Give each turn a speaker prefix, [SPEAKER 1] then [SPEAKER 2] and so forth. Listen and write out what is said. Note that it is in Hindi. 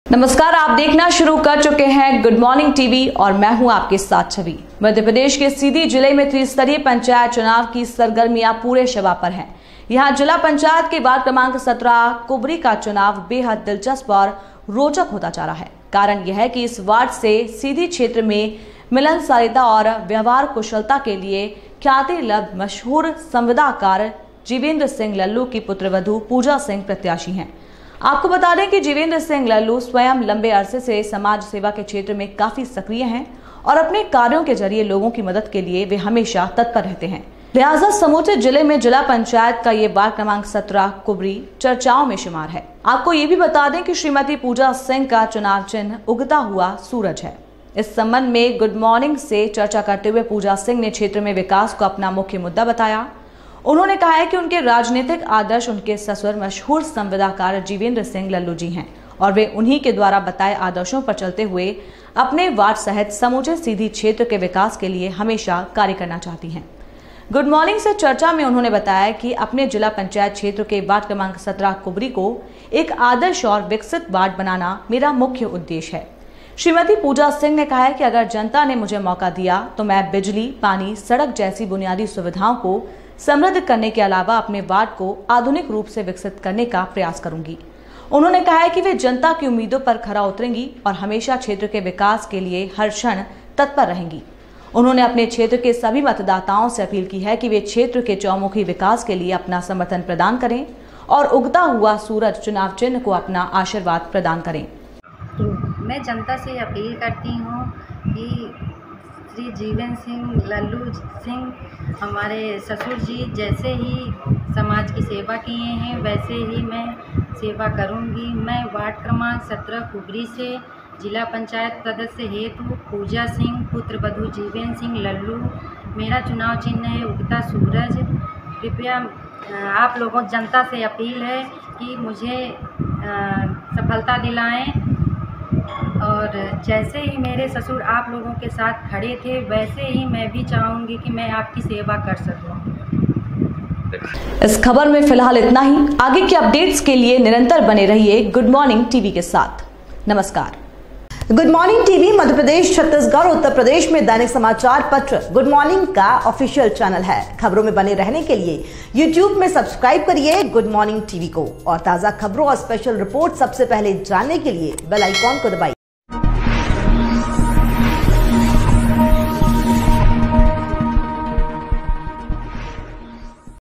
[SPEAKER 1] नमस्कार, आप देखना शुरू कर चुके हैं गुड मॉर्निंग टीवी और मैं हूं आपके साथ छवि। मध्य प्रदेश के सीधी जिले में त्रिस्तरीय पंचायत चुनाव की सरगर्मियां पूरे शवा पर हैं। यहां जिला पंचायत के वार्ड क्रमांक 17 कुबरी का चुनाव बेहद दिलचस्प और रोचक होता जा रहा है। कारण यह है कि इस वार्ड से सीधी क्षेत्र में मिलनसारिता और व्यवहार कुशलता के लिए ख्याति लब्ध मशहूर संविदाकार जीवेंद्र सिंह लल्लू की पुत्रवधू पूजा सिंह प्रत्याशी हैं। आपको बता दें कि जीवेंद्र सिंह लल्लू स्वयं लंबे अरसे से समाज सेवा के क्षेत्र में काफी सक्रिय हैं और अपने कार्यों के जरिए लोगों की मदद के लिए वे हमेशा तत्पर रहते हैं। लिहाजा समूचे जिले में जिला पंचायत का ये वार्ड क्रमांक 17 कुबरी चर्चाओं में शुमार है। आपको ये भी बता दें कि श्रीमती पूजा सिंह का चुनाव चिन्ह उगता हुआ सूरज है। इस संबंध में गुड मॉर्निंग से चर्चा करते हुए पूजा सिंह ने क्षेत्र में विकास को अपना मुख्य मुद्दा बताया। उन्होंने कहा है कि उनके राजनीतिक आदर्श उनके ससुर मशहूर संविदाकार जीवेंद्र सिंह लल्लू जी हैं और वे उन्हीं के द्वारा बताए आदर्शों पर चलते हुए अपने वार्ड सहित समूचे सीधी क्षेत्र के विकास के लिए हमेशा कार्य करना चाहती हैं। गुड मॉर्निंग से चर्चा में उन्होंने बताया कि अपने जिला पंचायत क्षेत्र के वार्ड क्रमांक 17 कुबरी को एक आदर्श और विकसित वार्ड बनाना मेरा मुख्य उद्देश्य है। श्रीमती पूजा सिंह ने कहा है कि अगर जनता ने मुझे मौका दिया तो मैं बिजली, पानी, सड़क जैसी बुनियादी सुविधाओं को समृद्ध करने के अलावा अपने वार्ड को आधुनिक रूप से विकसित करने का प्रयास करूंगी। उन्होंने कहा है कि वे जनता की उम्मीदों पर खरा उतरेंगी और हमेशा क्षेत्र के विकास के लिए हर क्षण तत्पर रहेंगी। उन्होंने अपने क्षेत्र के सभी मतदाताओं से अपील की है कि वे क्षेत्र के चौमुखी विकास के लिए अपना समर्थन प्रदान करें और उगता हुआ सूरज चुनाव चिन्ह को अपना आशीर्वाद प्रदान करें।
[SPEAKER 2] मैं जनता से अपील करती हूँ कि श्री जीवेंद्र सिंह लल्लू सिंह हमारे ससुर जी जैसे ही समाज की सेवा किए हैं वैसे ही मैं सेवा करूंगी। मैं वार्ड क्रमांक 17 कुबरी से जिला पंचायत सदस्य हेतु पूजा सिंह पुत्रवधू जीवेंद्र सिंह लल्लू, मेरा चुनाव चिन्ह है उगता सूरज। कृपया आप लोगों जनता से अपील है कि मुझे सफलता दिलाएं और जैसे ही मेरे ससुर आप लोगों के साथ खड़े थे वैसे ही मैं भी चाहूँगी कि मैं आपकी सेवा कर सकूँ।
[SPEAKER 1] इस खबर में फिलहाल इतना ही। आगे के अपडेट्स के लिए निरंतर बने रहिए गुड मॉर्निंग टीवी के साथ। नमस्कार।
[SPEAKER 3] Good morning TV Madhya Pradesh, Chhattisgarh, Uttar Pradesh में दैनिक समाचार पत्र गुड मॉर्निंग का ऑफिशियल चैनल है। खबरों में बने रहने के लिए YouTube में सब्सक्राइब करिए गुड मॉर्निंग टीवी को और ताजा खबरों और स्पेशल रिपोर्ट सबसे पहले जानने के लिए बेल आइकॉन को दबाइए।